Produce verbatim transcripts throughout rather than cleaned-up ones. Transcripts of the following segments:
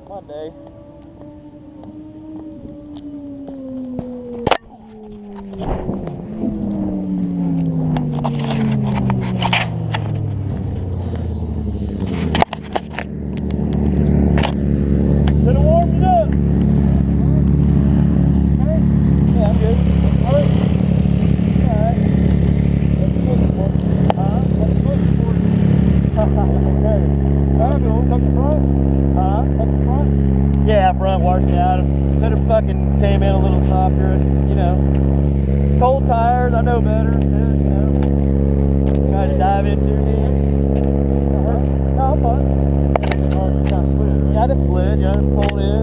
My day. Yeah, front washed out. Could have fucking came in a little softer, you know. Cold tires, I know better. You know. Try to dive into it. No, fun. Yeah, I just slid, yeah, pulled in.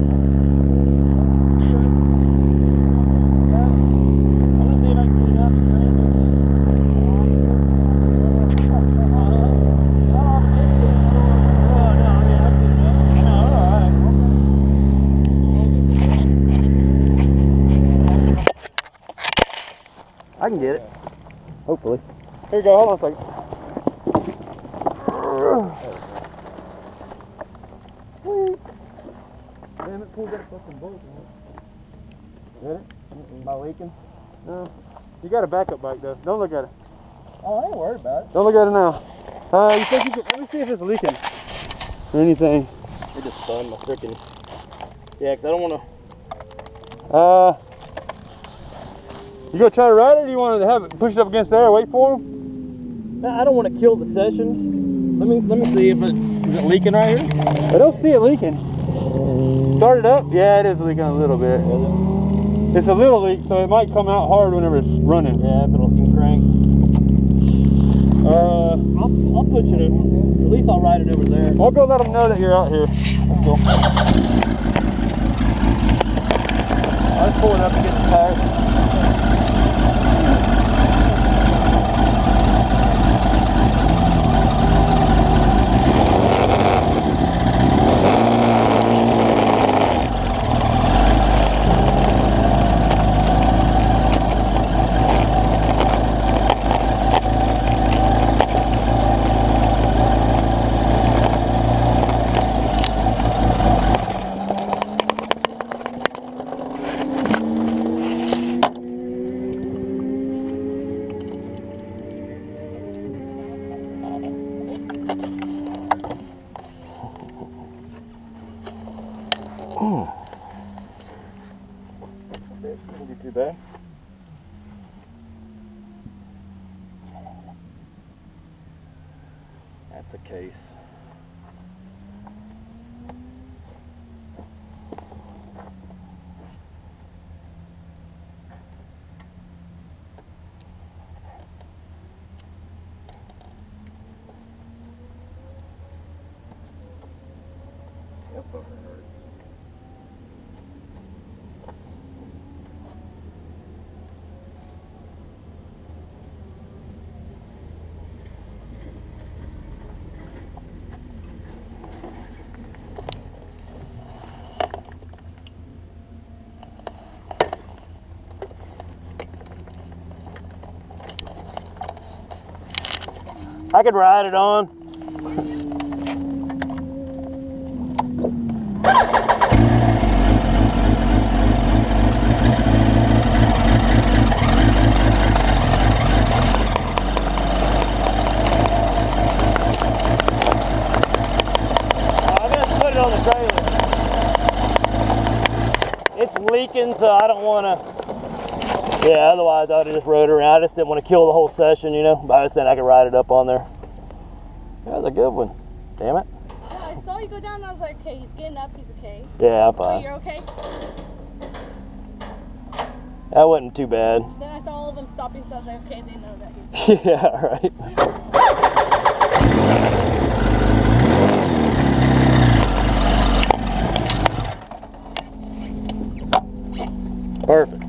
I can get it. Hopefully. Here you go, hold on a second. Damn it, pulled that fucking bolt. Did it? Am I leaking? No. You got a backup bike though. Don't look at it. Oh, I ain't worried about it. Don't look at it now. Uh, you think you can, let me see if it's leaking or anything. It just spun my freaking, yeah, cause I don't want to. Uh, you gonna try to ride it, or do you want to have it push it up against there, wait for him? Man, I don't want to kill the session. Let me let me see if it is it leaking right here. I don't see it leaking. Start it up. Yeah, it is leaking a little bit. It's a little leak, so it might come out hard whenever it's running. Yeah, if it'll even crank. Uh, I'll I'll push it in. At least I'll ride it over there. I'll go let them know that you're out here. Let's go. I'll just pull it up against the tires. Didn't get too bad. That's a case. That fucker hurt. I could ride it on. I'm gonna put it on the trailer. It's leaking, so I don't want to. Yeah, otherwise I would have just rode around. I just didn't want to kill the whole session, you know. But I was saying I could ride it up on there. That was a good one. Damn it. Yeah, I saw you go down and I was like, okay, he's getting up, he's okay. Yeah, I'm fine. So you're okay? That wasn't too bad. Then I saw all of them stopping, so I was like, okay, they know that he's Yeah, right. Perfect.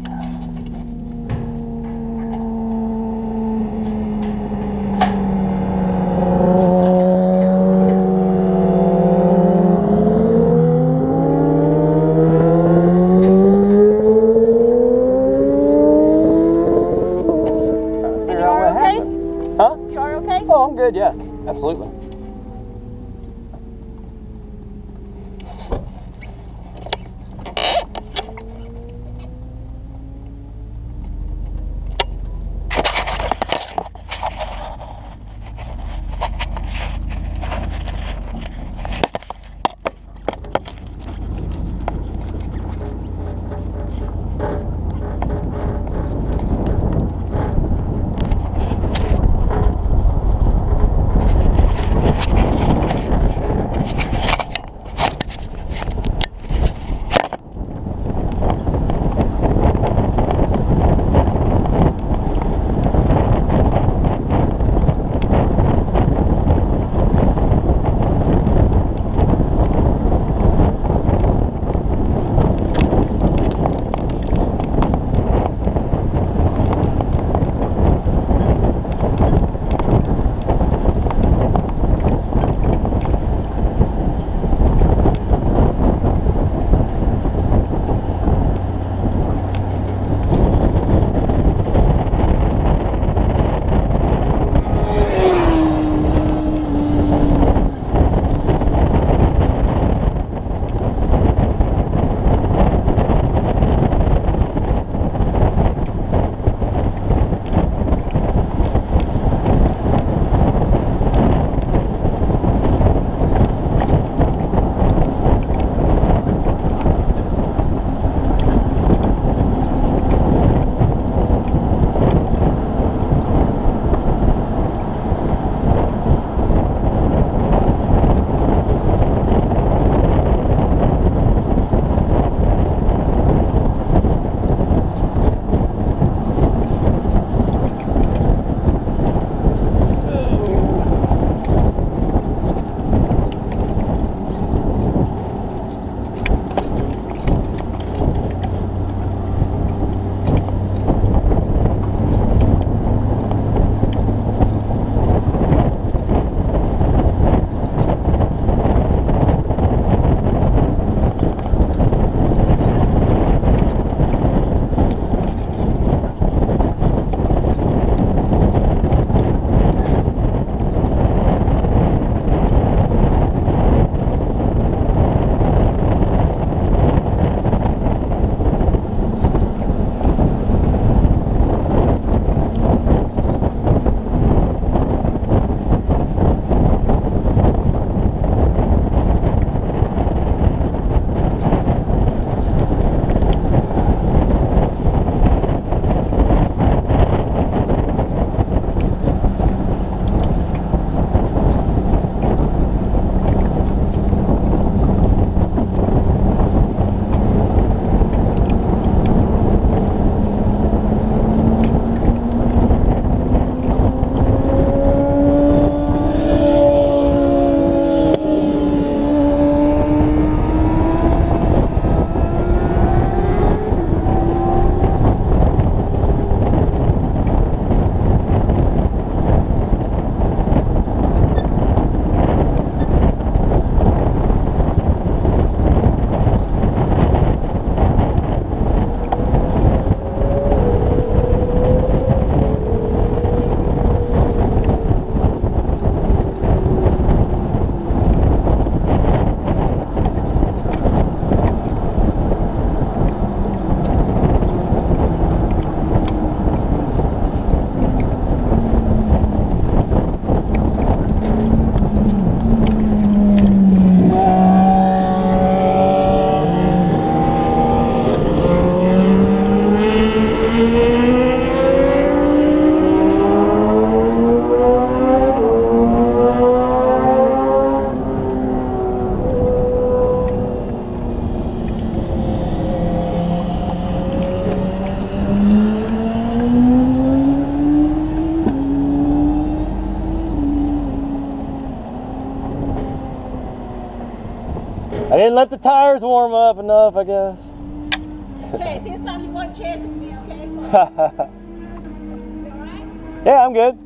I didn't let the tires warm up enough, I guess. Okay, this time you want chance with me, okay? You alright? Yeah, I'm good.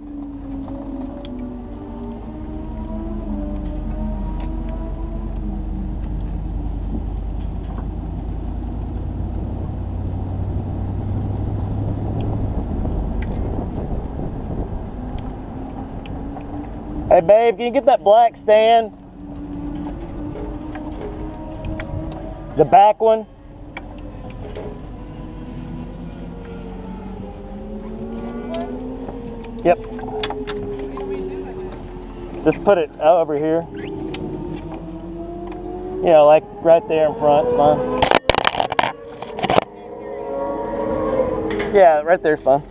Hey babe, can you get that black stand? The back one? Yep. Just put it over here. Yeah, like right there in front, it's fine. Yeah, right there's fine.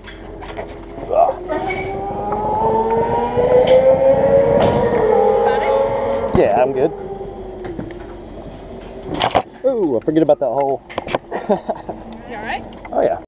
Yeah, I'm good. Ooh, I forget about that hole. You alright? Oh yeah.